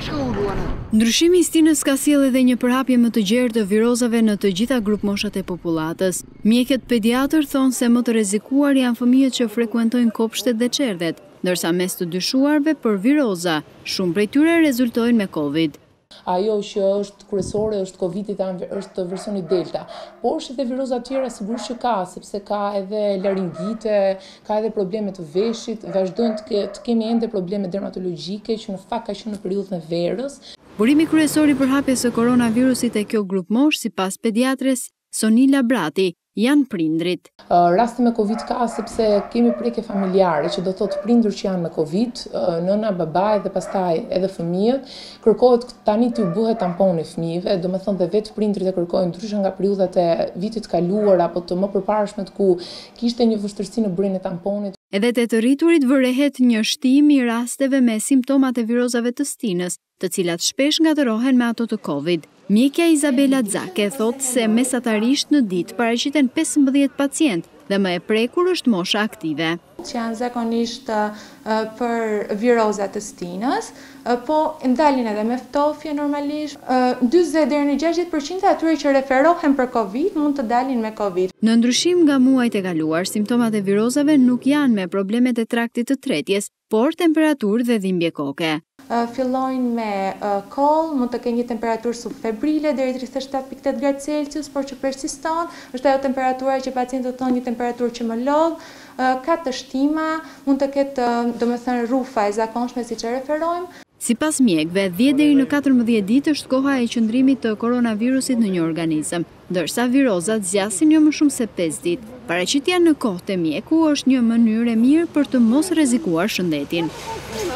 Ndryshimi i stinës ka sjellë edhe një përhapje më të gjerë të virozave në të gjitha grup moshat e popullatës. Mjekët pediatër thonë se më të rrezikuar janë fëmijët që frekuentojnë kopshtet dhe çerdhet, ndërsa mes të dyshuarve për viroza, shumë prej tyre rezultojnë me Covid. Ajo që është kryesore është Covidit, është versioni Delta, por është edhe viroza tjera sigurisht që ka, sepse ka edhe laringite, ka edhe probleme të veshit, vazhdojnë të kemi ende probleme dermatologjike që në fakt ka qenë në periudhën e verës. Burimi kryesor i përhapjes së koronavirusit e kjo grup mosh, sipas pediatres Sonila Brati, janë prindrit. Raste me Covid ka sepse kemi prekje familjare, që do thotë prindër që janë me Covid, nëna, babai dhe pastaj edhe fëmijët, kërkohet tani t'u bëhet tamponi fëmijëve, domethënë dhe vetë prindrit e kërkojnë, ndryshe nga periudhat e vitit kaluar apo të më përparshmet ku kishte një vështirësi në bërjen e tamponit. Edhe te të rriturit vërehet një shtim i rasteve me simptomat e virozave të stinës, të cilat shpesh ngatërohen me ato të Covid. Mjekja Izabela Zake thotë se mesatarisht në ditë paraqiten 15 pacient dhe më e prekur është mosha aktive. Që janë zakonisht për virozat të stinës, po ndalin edhe me ftofje normalisht. 40 deri në 60% atyre që referohen për Covid mund të dalin me Covid. Në ndryshim nga muajt e kaluar, simptomat e virozave nuk janë me problemet e traktit të tretjes, por temperaturë dhe dhimbje koke. Fillojnë me koll, mund të kenë një temperaturë subfebrile deri 37.8 gradë Celsius, por që persiston, është ajo temperatura që pacientët thonë një temperaturë që më lodh, ka të shtima, mund të ketë, domethënë, rufa e zakonshme siç e referojmë. Sipas mjekëve, 10 deri në 14 ditë është koha e qëndrimit të koronavirusit në një organizëm, ndërsa virozat zgjasin jo më shumë se 5 ditë. Paraqitja në kohë të mjeku është një mënyrë e mirë për të mos rrezikuar shëndetin.